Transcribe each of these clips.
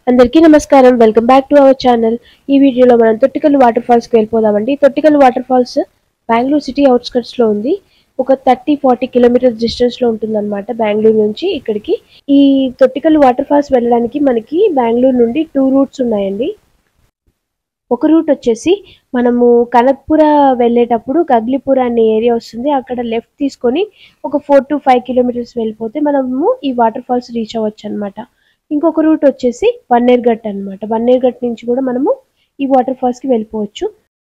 అందరికీ నమస్కారం. Welcome back to our channel. ఈ వీడియోలో మనం తొట్టికల్లు వాటర్ ఫాల్స్కి వెళ్ళిపోదామండి. Thottikallu water falls Bengaluru city అవుట్స్కర్ట్స్లో ఉంది. ఒక 30-40 కిలోమీటర్స్ డిస్టెన్స్లో ఉంటుందన్నమాట బెంగళూరు నుంచి ఇక్కడికి. ఈ తొట్టికల్లు వాటర్ ఫాల్స్ వెళ్ళడానికి మనకి బెంగళూరు నుండి 2 రూట్స్ ఉన్నాయండి. ఒక రూట్ వచ్చేసి మనము కనక్పుర వెళ్ళేటప్పుడు గగ్లిపుర అనే ఏరియా వస్తుంది. అక్కడ లెఫ్ట్ తీసుకొని ఒక 4-5 కిలోమీటర్స్ వెళ్ళిపోతే మనము ఈ వాటర్ ఫాల్స్ రీచ్ అవ్వచ్చు అనమాట. ఇంకొక రూట్ వచ్చేసి బన్నేరుఘట్ అనమాట. బన్నేరుఘట్ నుంచి కూడా మనము ఈ వాటర్ ఫాల్స్కి వెళ్ళిపోవచ్చు.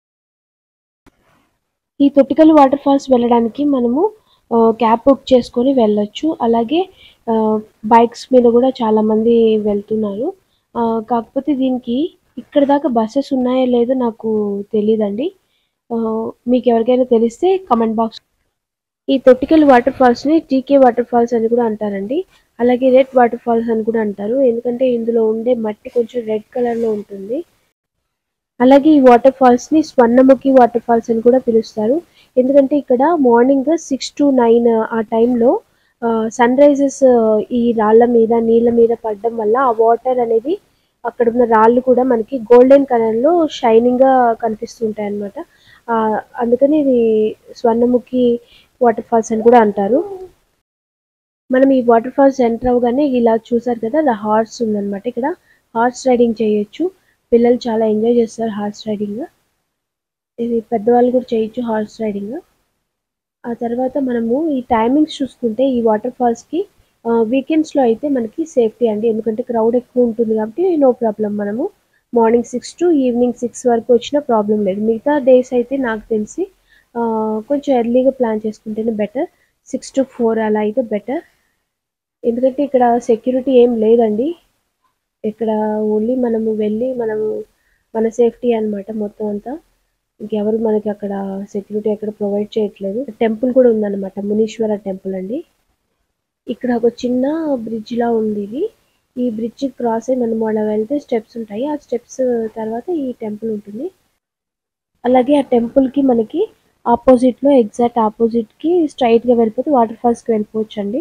ఈ తొట్టికల్లు వాటర్ ఫాల్స్ వెళ్ళడానికి మనము క్యాబ్ బుక్ చేసుకొని వెళ్ళొచ్చు. అలాగే బైక్స్ మీద కూడా చాలామంది వెళ్తున్నారు. కాకపోతే దీనికి ఇక్కడ దాకా బస్సెస్ ఉన్నాయో లేదో నాకు తెలియదండి. మీకు ఎవరికైనా తెలిస్తే కమెంట్ బాక్స్. ఈ తొట్టికల్లు వాటర్ ఫాల్స్ని టీకే వాటర్ ఫాల్స్ అని కూడా అంటారండి. అలాగే రెడ్ వాటర్ ఫాల్స్ అని కూడా అంటారు. ఎందుకంటే ఇందులో ఉండే మట్టి కొంచెం రెడ్ కలర్లో ఉంటుంది. అలాగే ఈ వాటర్ ఫాల్స్ని స్వర్ణముఖి వాటర్ ఫాల్స్ అని కూడా పిలుస్తారు. ఎందుకంటే ఇక్కడ మార్నింగ్ 6 to 9 ఆ టైంలో సన్ రైజెస్ ఈ రాళ్ళ మీద నీళ్ళ మీద పడడం వల్ల ఆ వాటర్ అనేది అక్కడ ఉన్న రాళ్ళు కూడా మనకి గోల్డెన్ కలర్లో షైనింగ్గా కనిపిస్తుంటాయి అన్నమాట. అందుకని ఇది స్వర్ణముఖి వాటర్ ఫాల్స్ అని కూడా అంటారు. మనం ఈ వాటర్ ఫాల్స్ ఎంటర్ అవగానే ఇలా చూసారు కదా, అలా హార్స్ ఉందన్నమాట. ఇక్కడ హార్స్ రైడింగ్ చేయొచ్చు. పిల్లలు చాలా ఎంజాయ్ చేస్తారు హార్స్ రైడింగ్. ఇది పెద్దవాళ్ళు కూడా చేయొచ్చు హార్స్ రైడింగ్. ఆ తర్వాత మనము ఈ టైమింగ్స్ చూసుకుంటే ఈ వాటర్ ఫాల్స్కి వీకెండ్స్లో అయితే మనకి సేఫ్టీ అండి. ఎందుకంటే క్రౌడ్ ఎక్కువ ఉంటుంది కాబట్టి నో ప్రాబ్లం. మనము మార్నింగ్ 6 to ఈవినింగ్ 6 వరకు వచ్చినా ప్రాబ్లం లేదు. మిగతా డేస్ అయితే నాకు తెలిసి కొంచెం ఎర్లీగా ప్లాన్ చేసుకుంటేనే బెటర్. 6 to 4 అలా అయితే బెటర్. ఎందుకంటే ఇక్కడ సెక్యూరిటీ ఏం లేదండి. ఇక్కడ ఓన్లీ మనము వెళ్ళి మన సేఫ్టీ అనమాట మొత్తం అంతా. ఇంకెవరు మనకి అక్కడ సెక్యూరిటీ ఎక్కడ ప్రొవైడ్ చేయట్లేదు. టెంపుల్ కూడా ఉందన్నమాట, మునీశ్వర టెంపుల్ అండి. ఇక్కడ ఒక చిన్న బ్రిడ్జ్ లా ఉంది ఇది. ఈ బ్రిడ్జ్ క్రాస్ అయ్యి మనం అలా వెళ్తే స్టెప్స్ ఉంటాయి. ఆ స్టెప్స్ తర్వాత ఈ టెంపుల్ ఉంటుంది. అలాగే ఆ టెంపుల్కి మనకి ఆపోజిట్లో ఎగ్జాక్ట్ ఆపోజిట్కి స్ట్రైట్గా వెళ్ళిపోతే వాటర్ ఫాల్స్కి వెళ్ళిపోవచ్చు అండి.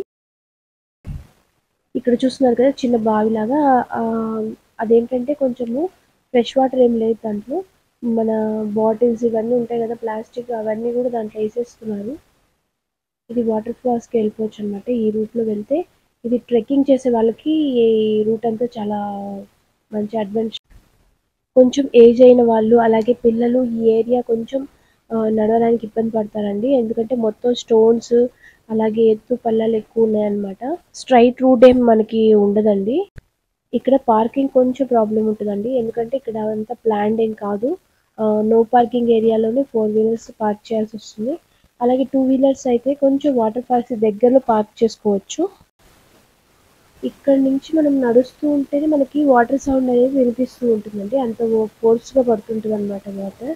ఇక్కడ చూస్తున్నారు కదా చిన్న బావిలాగా. అదేంటంటే కొంచెము ఫ్రెష్ వాటర్ ఏం లేదు దాంట్లో. మన బాటిల్స్ ఇవన్నీ ఉంటాయి కదా ప్లాస్టిక్, అవన్నీ కూడా దాంట్లో వేసేస్తున్నారు. ఇది వాటర్ ఫాల్స్కి వెళ్ళిపోవచ్చు అనమాట ఈ రూట్లో వెళ్తే. ఇది ట్రెక్కింగ్ చేసే వాళ్ళకి ఈ రూట్ అంతా చాలా మంచి అడ్వెంచర్. కొంచెం ఏజ్ అయిన వాళ్ళు అలాగే పిల్లలు ఈ ఏరియా కొంచెం నడవడానికి ఇబ్బంది పడతారండి. ఎందుకంటే మొత్తం స్టోన్స్ అలాగే ఎత్తు పల్లాలు ఎక్కువ ఉన్నాయన్నమాట. స్ట్రైట్ రూట్ ఏం మనకి ఉండదండి. ఇక్కడ పార్కింగ్ కొంచెం ప్రాబ్లం ఉంటుందండి. ఎందుకంటే ఇక్కడ అంతా ప్లాన్డ్ ఏం కాదు. నో పార్కింగ్ ఏరియాలోనే 4 వీలర్స్ పార్క్ చేయాల్సి వస్తుంది. అలాగే 2 వీలర్స్ అయితే కొంచెం వాటర్ ఫాల్స్ దగ్గరలో పార్క్ చేసుకోవచ్చు. ఇక్కడ నుంచి మనం నడుస్తూ ఉంటేనే మనకి వాటర్ సౌండ్ అనేది వినిపిస్తూ ఉంటుందండి. అంత ఫోర్స్గా పడుతుంటుంది అనమాట వాటర్.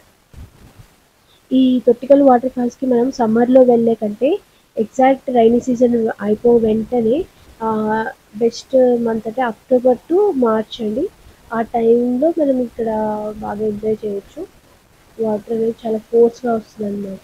ఈ తొట్టికల్లు వాటర్ ఫాల్స్కి మనం సమ్మర్లో వెళ్ళే కంటే ఎగ్జాక్ట్ రైనీ సీజన్ అయిపో వెంటనే బెస్ట్ మంత్ అంటే అక్టోబర్ టు మార్చ్ అండి. ఆ టైంలో మనం ఇక్కడ బాగా ఎంజాయ్ చేయొచ్చు. వాటర్ అనేది చాలా ఫోర్స్గా వస్తుంది అనమాట.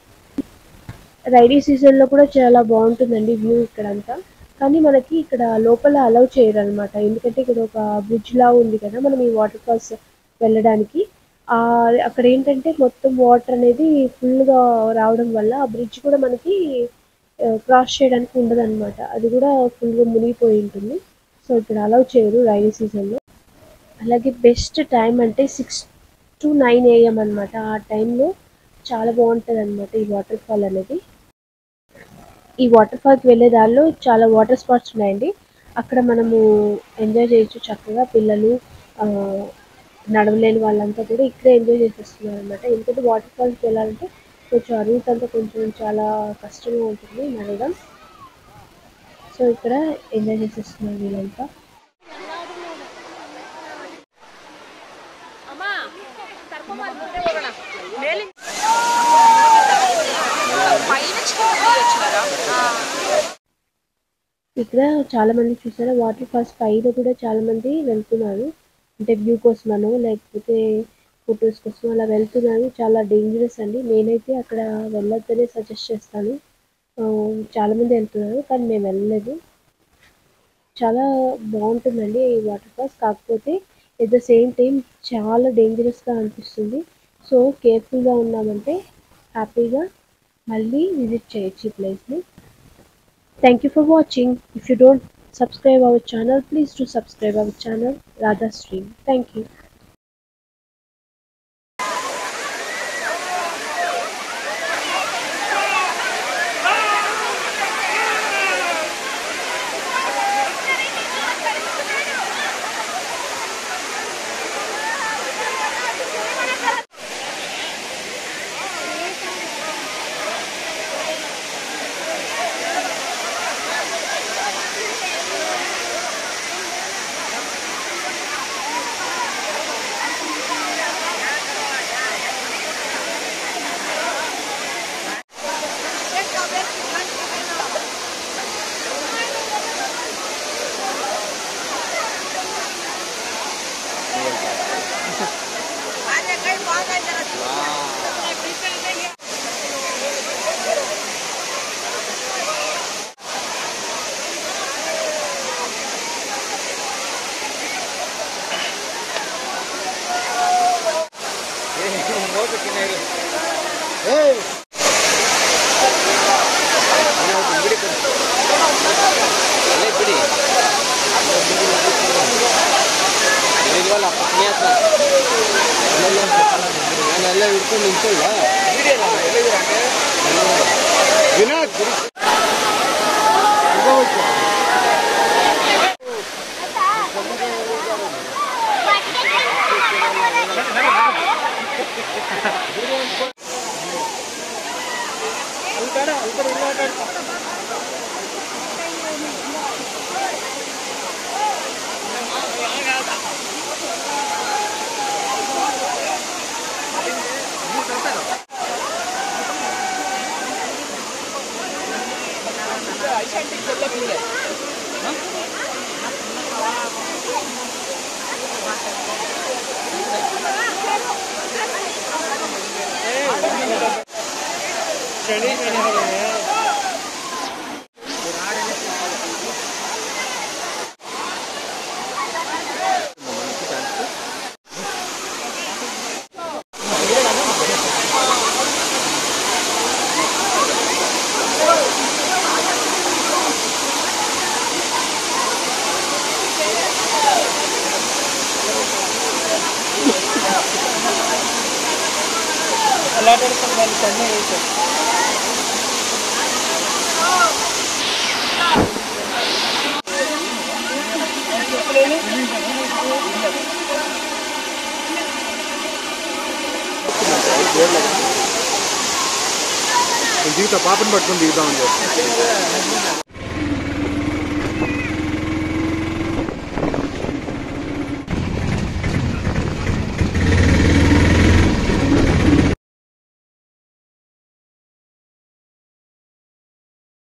రైనీ సీజన్లో కూడా చాలా బాగుంటుందండి వ్యూ ఇక్కడంతా. కానీ మనకి ఇక్కడ లోపల అలౌ చేయరు అనమాట. ఎందుకంటే ఇక్కడ ఒక బ్రిడ్జ్ లా ఉంది కదా మనం ఈ వాటర్ ఫాల్స్ వెళ్ళడానికి. అక్కడ ఏంటంటే మొత్తం వాటర్ అనేది ఫుల్గా రావడం వల్ల ఆ బ్రిడ్జ్ కూడా మనకి క్రాస్ చేయడానికి ఉండదు అనమాట. అది కూడా ఫుల్గా మునిగిపోయి ఉంటుంది. సో ఇక్కడ అలౌ చేయరు రైనీ సీజన్లో. అలాగే బెస్ట్ టైం అంటే 6 to 9 AM అనమాట. ఆ టైంలో చాలా బాగుంటుంది అనమాట ఈ వాటర్ ఫాల్ అనేది. ఈ వాటర్ ఫాల్కి వెళ్ళే దారిలో చాలా వాటర్ స్పాట్స్ ఉన్నాయండి. అక్కడ మనము ఎంజాయ్ చేయొచ్చు చక్కగా. పిల్లలు నడవలేని వాళ్ళంతా కూడా ఇక్కడే ఎంజాయ్ చేసేస్తున్నారు అనమాట. ఎందుకంటే వాటర్ ఫాల్స్కి వెళ్ళాలంటే కొంచెం ఆ రూట్ అంతా కొంచెం చాలా కష్టంగా ఉంటుంది నడవడం. సో ఇక్కడ ఎంజాయ్ చేసేస్తున్నారు వీళ్ళంతా. ఇక్కడ చాలా మంది చూసారా వాటర్ ఫాల్స్ పైన కూడా చాలా మంది వెళ్తున్నారు. అంటే వ్యూ కోసమనో లేకపోతే ఫొటోస్ కోసం అలా వెళ్తున్నారు. చాలా డేంజరస్ అండి. నేనైతే అక్కడ వెళ్ళొద్దనే సజెస్ట్ చేస్తాను. చాలా మంది వెళ్తున్నారు కానీ మేము వెళ్ళలేదు. చాలా బాగుంటుందండి ఈ వాటర్ ఫాల్స్. కాకపోతే ఎట్ ద సేమ్ టైం చాలా డేంజరస్గా అనిపిస్తుంది. సో కేర్ఫుల్గా ఉన్నామంటే హ్యాపీగా మళ్ళీ విజిట్ చేయొచ్చు ఈ ప్లేస్ని. Thank you for watching. If you don't subscribe our channel, please do subscribe our channel Radha Stream. Thank you. Jeevitha పాపను పట్టుకుని దిగుదామని చెప్పి